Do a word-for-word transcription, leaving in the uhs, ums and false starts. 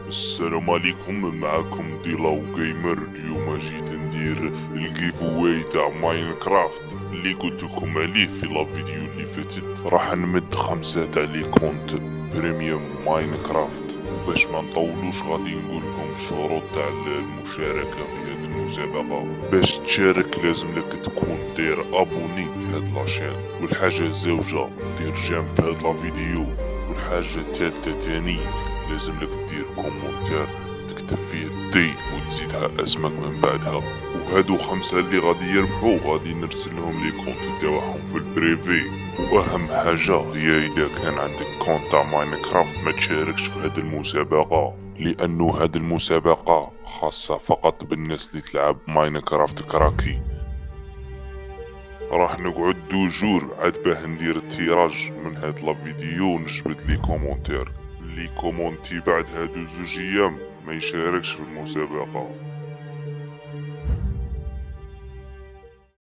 السلام عليكم، معكم ديلاو جيمر. اليوم جيت ندير الجيف واي تاع ماينكرافت اللي قلت لكم عليه في لا فيديو اللي فاتت. راح نمد خمسة تاع لي كونت بريميوم ماينكرافت، وباش ما نطولوش غادي نقول لكم الشروط تاع المشاركة في هذه المسابقة. باش تشارك لازم لك تكون دير ابوني في هاد لاشين، والحاجة الزوجة دير جيم في هاد لا فيديو، والحاجة الثالثة تاني لازم لك دير كومنتير تكتب فيه دي وتزيدها اسمك من بعدها. وهادو خمسة اللي غادي يربحوا غادي نرسل لهم لي كونت تاعهم في البريفي. واهم حاجة هي اذا كان عندك كونت تاع ماينكرافت ما تشاركش في هاد المسابقة، لانه هاد المسابقة خاصة فقط بالناس اللي تلعب ماينكرافت كراكي. راح نقعد دو جور عاد باه ندير التيراج من هاد لا فيديو، نجبد لي كومونتير اللي كومونتي بعد هادو زوج ايام ما يشاركش في المسابقة.